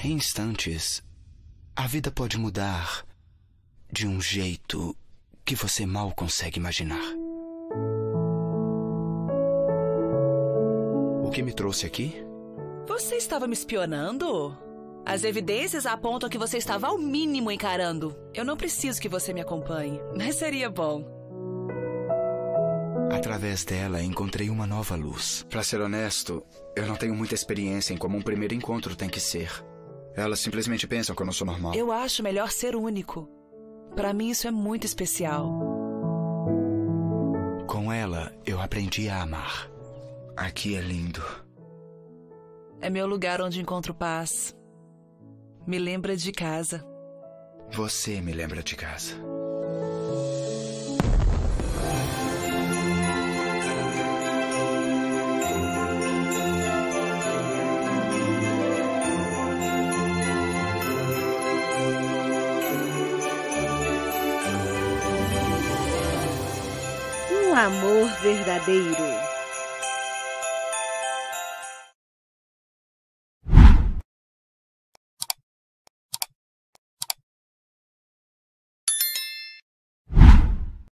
Em instantes, a vida pode mudar de um jeito que você mal consegue imaginar. O que me trouxe aqui? Você estava me espionando? As evidências apontam que você estava ao mínimo encarando. Eu não preciso que você me acompanhe, mas seria bom. Através dela, encontrei uma nova luz. Pra ser honesto, eu não tenho muita experiência em como um primeiro encontro tem que ser. Elas simplesmente pensam que eu não sou normal. Eu acho melhor ser único. Pra mim, isso é muito especial. Com ela, eu aprendi a amar. Aqui é lindo. É meu lugar onde encontro paz. Me lembra de casa. Você me lembra de casa. Um amor verdadeiro.